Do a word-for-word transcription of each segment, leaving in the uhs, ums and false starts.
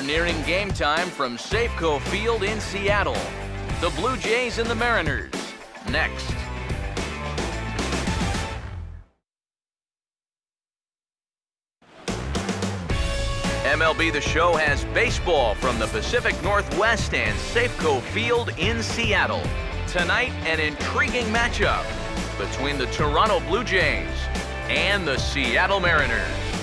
nearing game time from Safeco Field in Seattle. The Blue Jays and the Mariners. Next. M L B The Show has baseball from the Pacific Northwest and Safeco Field in Seattle. Tonight, an intriguing matchup between the Toronto Blue Jays and the Seattle Mariners.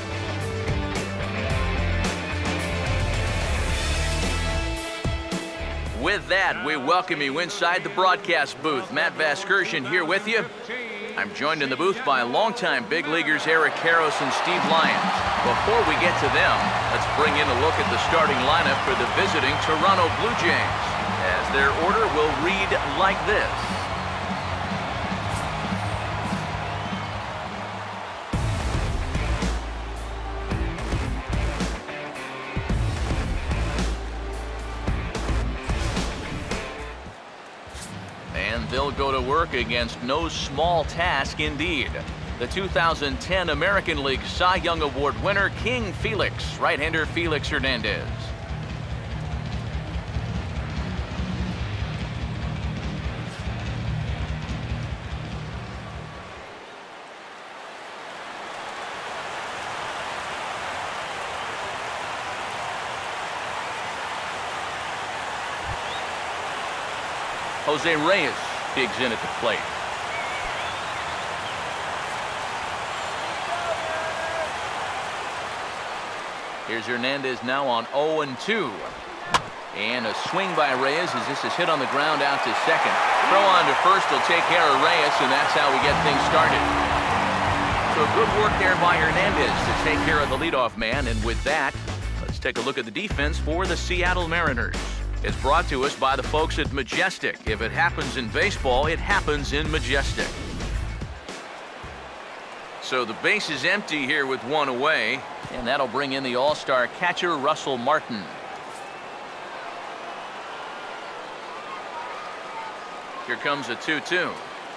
With that, we welcome you inside the broadcast booth. Matt Vasgersian here with you. I'm joined in the booth by longtime big leaguers Eric Karros and Steve Lyons. Before we get to them, let's bring in a look at the starting lineup for the visiting Toronto Blue Jays, as their order will read like this. They'll go to work against no small task indeed. The two thousand ten American League Cy Young Award winner, King Felix, right-hander Felix Hernandez. Jose Reyes digs in at the plate. Here's Hernandez now on oh and two. And a swing by Reyes as this is hit on the ground out to second. Throw on to first will take care of Reyes, and that's how we get things started. So good work there by Hernandez to take care of the leadoff man. And with that, let's take a look at the defense for the Seattle Mariners. It's brought to us by the folks at Majestic. If it happens in baseball, it happens in Majestic. So the base is empty here with one away, and that'll bring in the all-star catcher Russell Martin. Here comes a two two.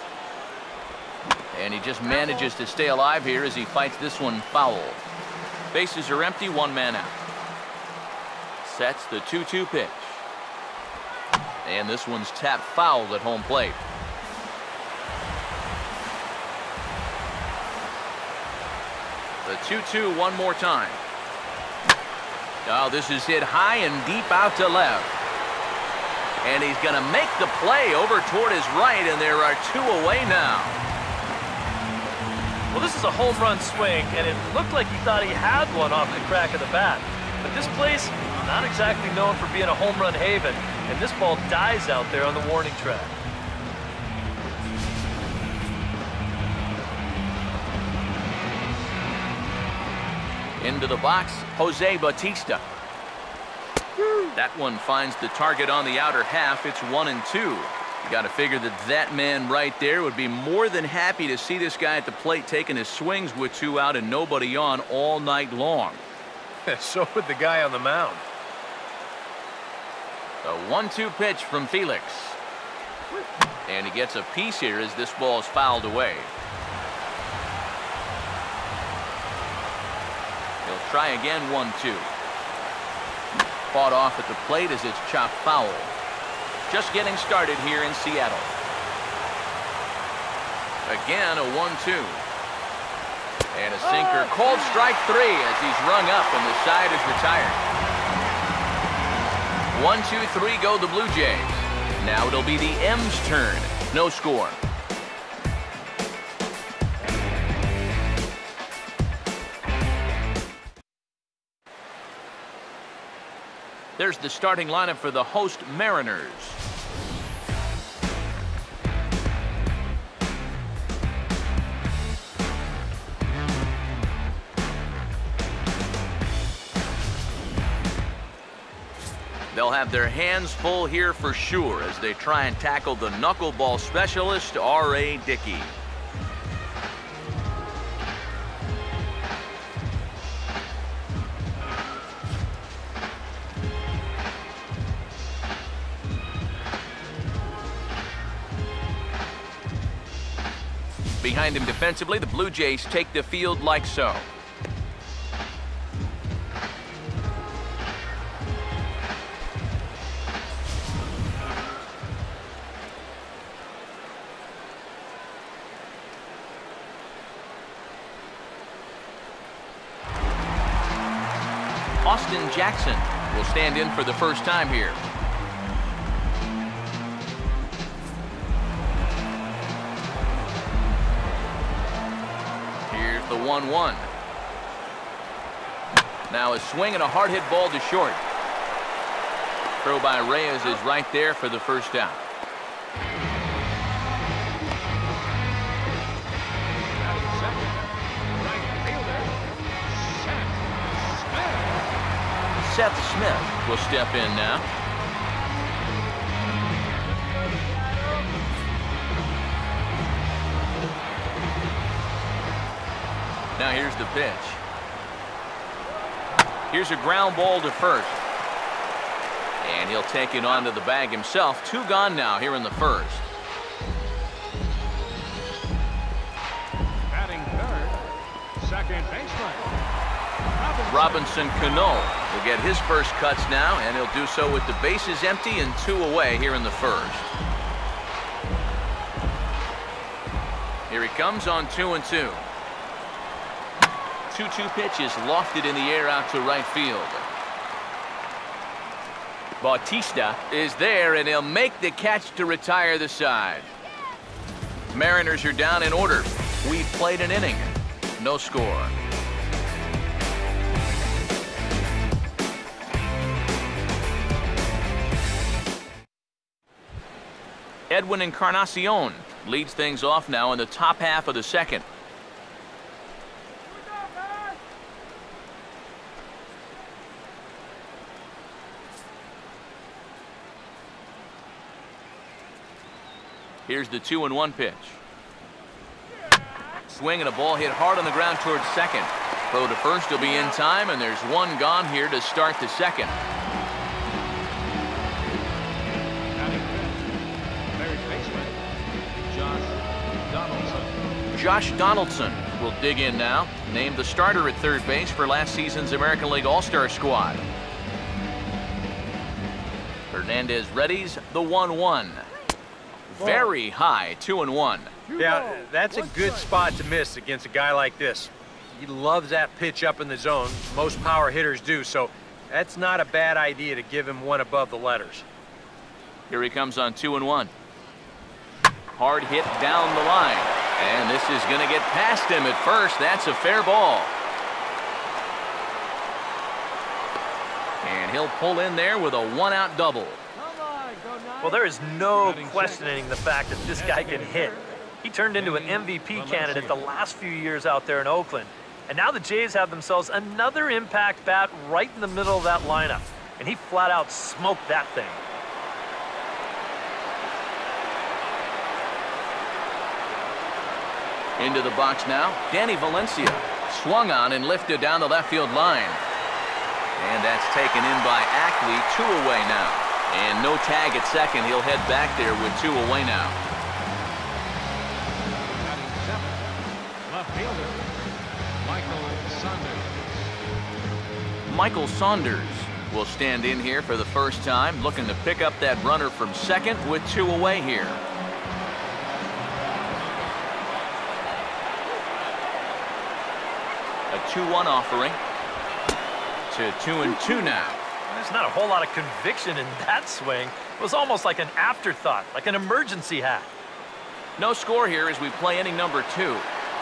And he just manages to stay alive here as he fights this one foul. Bases are empty, one man out. Sets the two two pitch. And this one's tapped foul at home plate. The two two one more time. Oh, this is hit high and deep out to left. And he's going to make the play over toward his right, and there are two away now. Well, this is a home run swing, and it looked like he thought he had one off the crack of the bat. But this place, not exactly known for being a home run haven. And this ball dies out there on the warning track. Into the box, Jose Bautista. That one finds the target on the outer half. It's one and two. You got to figure that that man right there would be more than happy to see this guy at the plate taking his swings with two out and nobody on all night long. So would the guy on the mound. A one two pitch from Felix. And he gets a piece here as this ball is fouled away. He'll try again, one two. Fought off at the plate as it's chopped foul. Just getting started here in Seattle. Again, a one two. And a sinker, called strike three as he's rung up and the side is retired. One, two, three go the Blue Jays. Now it'll be the M's turn. No score. There's the starting lineup for the host Mariners. They'll have their hands full here for sure as they try and tackle the knuckleball specialist, R A Dickey. Behind him defensively, the Blue Jays take the field like so. Austin Jackson will stand in for the first time here. Here's the one one. Now a swing and a hard hit ball to short. Throw by Reyes is right there for the first out. Seth Smith will step in now. Now here's the pitch. Here's a ground ball to first. And he'll take it onto the bag himself. Two gone now here in the first. Batting third, second baseman. Robinson Cano will get his first cuts now, and he'll do so with the bases empty and two away here in the first. Here he comes on two and two. two two pitch is lofted in the air out to right field. Bautista is there, and he'll make the catch to retire the side. Mariners are down in order. We've played an inning. No score. Edwin Encarnacion leads things off now in the top half of the second. Here's the two and one pitch. Swing and a ball hit hard on the ground towards second. Throw to first will be in time, and there's one gone here to start the second. Josh Donaldson will dig in now, named the starter at third base for last season's American League All-Star squad. Hernandez readies the one one. Very high, two and one. Yeah, that's a good spot to miss against a guy like this. He loves that pitch up in the zone. Most power hitters do, so that's not a bad idea to give him one above the letters. Here he comes on two and one. Hard hit down the line. And this is going to get past him at first. That's a fair ball. And he'll pull in there with a one-out double. Well, there is no questioning the fact that this guy can hit. He turned into an M V P candidate the last few years out there in Oakland. And now the Jays have themselves another impact bat right in the middle of that lineup. And he flat out smoked that thing. Into the box now, Danny Valencia. Swung on and lifted down the left field line. And that's taken in by Ackley, two away now. And no tag at second. He'll head back there with two away now. Batting seventh, left fielder, Michael Saunders. Michael Saunders will stand in here for the first time, looking to pick up that runner from second with two away here. A two one offering to two and two now. There's not a whole lot of conviction in that swing. It was almost like an afterthought, like an emergency hat. No score here as we play inning number two.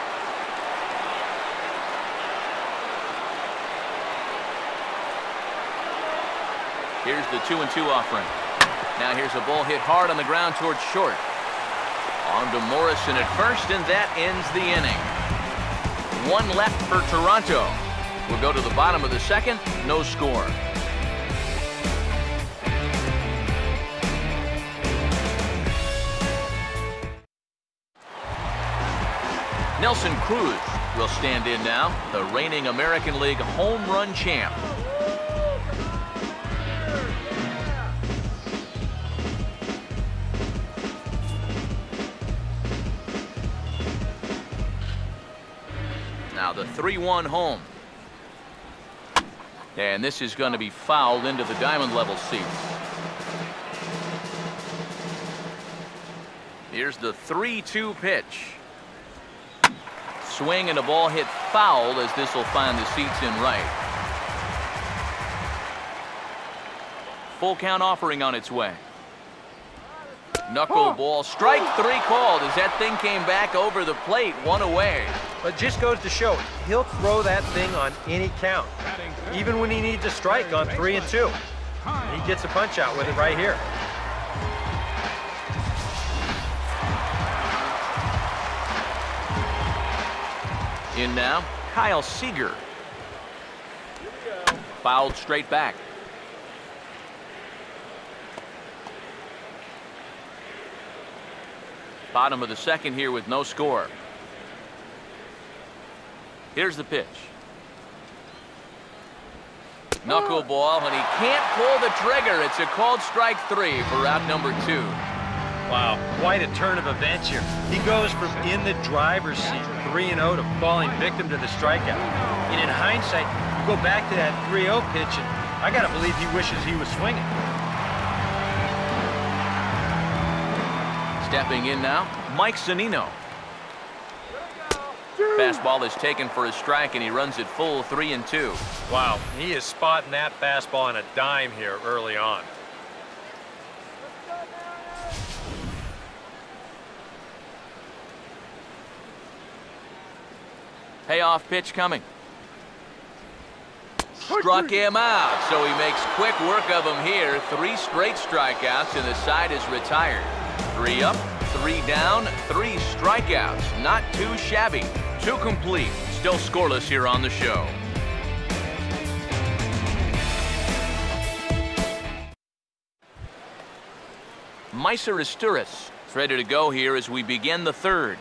Here's the two and two offering. Now here's a ball hit hard on the ground towards short. On to Morrison at first, and that ends the inning. One left for Toronto. We'll go to the bottom of the second. No score. Nelson Cruz will stand in now, the reigning American League home run champ. Now the three one home. And this is going to be fouled into the diamond level seats. Here's the three two pitch. Swing and a ball hit foul as this will find the seats in right. full count offering on its way. Knuckleball, strike three called as that thing came back over the plate, one away. But just goes to show, he'll throw that thing on any count, even when he needs a strike on three and two. He gets a punch out with it right here. In now, Kyle Seager. Fouled straight back. Bottom of the second here with no score. Here's the pitch. Knuckleball, and he can't pull the trigger. It's a called strike three for out number two. Wow, quite a turn of events here. He goes from in the driver's seat, three and oh, to falling victim to the strikeout. And in hindsight, you go back to that three oh pitch, and I got to believe he wishes he was swinging. Stepping in now, Mike Zunino. Fastball is taken for a strike, and he runs it full three and two. Wow, he is spotting that fastball on a dime here early on. Payoff pitch coming. Struck him out, so he makes quick work of him here. Three straight strikeouts, and the side is retired. Three up, three down, three strikeouts. Not too shabby. Two complete. Still scoreless here on the show. Meiser Isturis is ready to go here as we begin the third.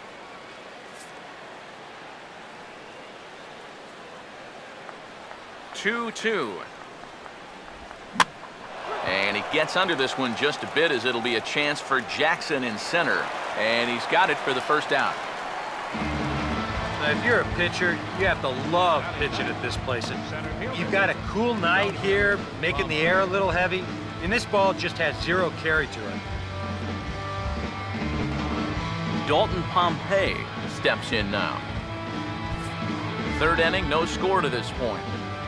two two. And he gets under this one just a bit as it'll be a chance for Jackson in center. And he's got it for the first out. Now, if you're a pitcher, you have to love pitching at this place. And you've got a cool night here, making the air a little heavy. And this ball just has zero carry to it. Dalton Pompey steps in now. Third inning, no score to this point.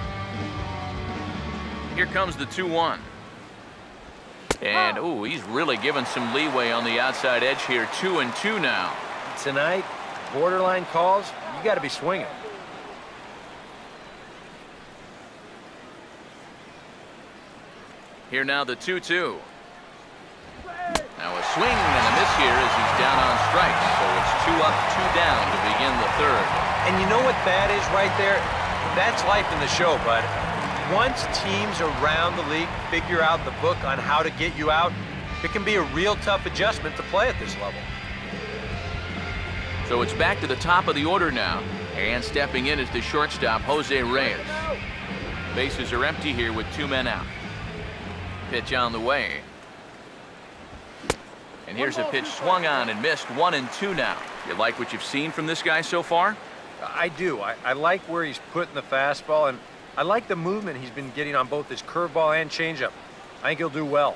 Here comes the two one. And, ooh, he's really given some leeway on the outside edge here. Two and two now. Tonight, borderline calls, you got to be swinging. Here now the two two. Now a swing and a miss here as he's down on strikes. So it's two up, two down to begin the third. And you know what that is right there? That's life in the show, bud. Once teams around the league figure out the book on how to get you out, it can be a real tough adjustment to play at this level. So it's back to the top of the order now. And stepping in is the shortstop, Jose Reyes. Bases are empty here with two men out. Pitch on the way. And here's a pitch swung on and missed. One and two now. You like what you've seen from this guy so far? I do. I, I like where he's putting the fastball, and I like the movement he's been getting on both his curveball and changeup. I think he'll do well.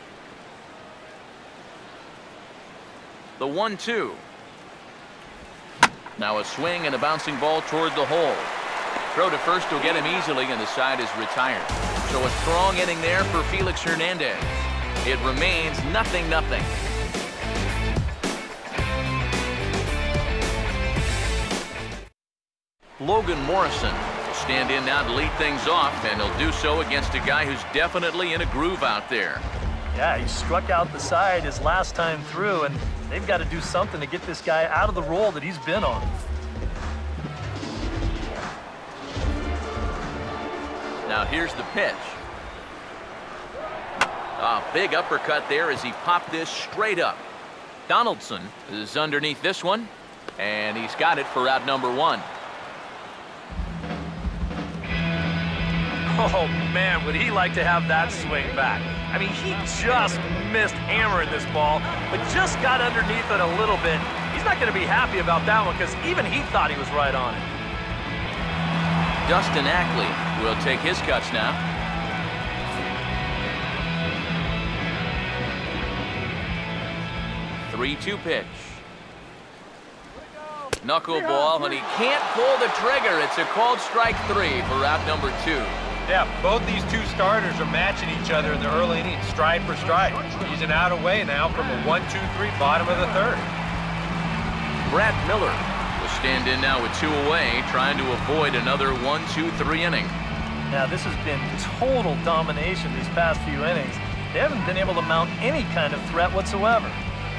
The one two. Now a swing and a bouncing ball toward the hole. Throw to first will get him easily, and the side is retired. So a strong inning there for Felix Hernandez. It remains nothing nothing. Logan Morrison will stand in now to lead things off, and he'll do so against a guy who's definitely in a groove out there. Yeah, he struck out the side his last time through, and they've got to do something to get this guy out of the role that he's been on. Now here's the pitch. A big uppercut there as he popped this straight up. Donaldson is underneath this one, and he's got it for out number one. Oh, man, would he like to have that swing back. I mean, he just missed hammering this ball, but just got underneath it a little bit. He's not going to be happy about that one because even he thought he was right on it. Dustin Ackley will take his cuts now. three two pitch. Knuckleball, and he can't pull the trigger. It's a called strike three for out number two. Yeah, both these two starters are matching each other in the early innings, stride for stride. He's an out away now from a one two three bottom of the third. Brad Miller will stand in now with two away, trying to avoid another one two three inning. Now, this has been total domination these past few innings. They haven't been able to mount any kind of threat whatsoever.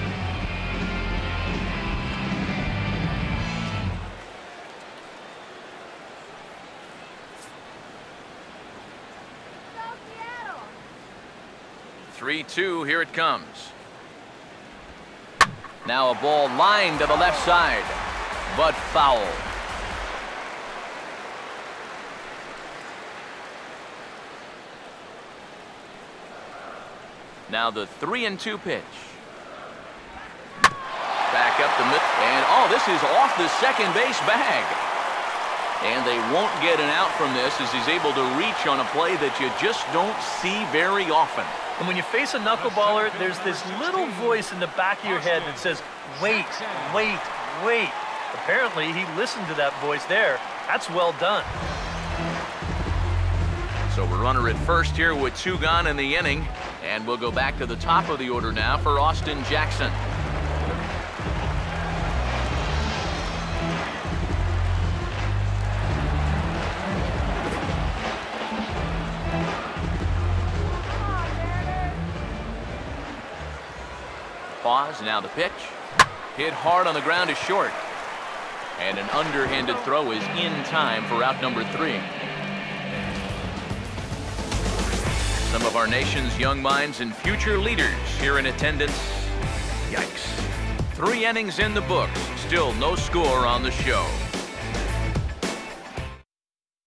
three two, here it comes. Now a ball lined to the left side, but foul. Now the three and two pitch. Back up the middle, and oh, this is off the second base bag. And they won't get an out from this as he's able to reach on a play that you just don't see very often. And when you face a knuckleballer, there's this little voice in the back of your head that says, wait, wait, wait. Apparently, he listened to that voice there. That's well done. So we're runner at first here with two gone in the inning. And we'll go back to the top of the order now for Austin Jackson. Pause, now the pitch. Hit hard on the ground is short. And an underhanded throw is in time for out number three. Some of our nation's young minds and future leaders here in attendance. Yikes. Three innings in the books, still no score on the show.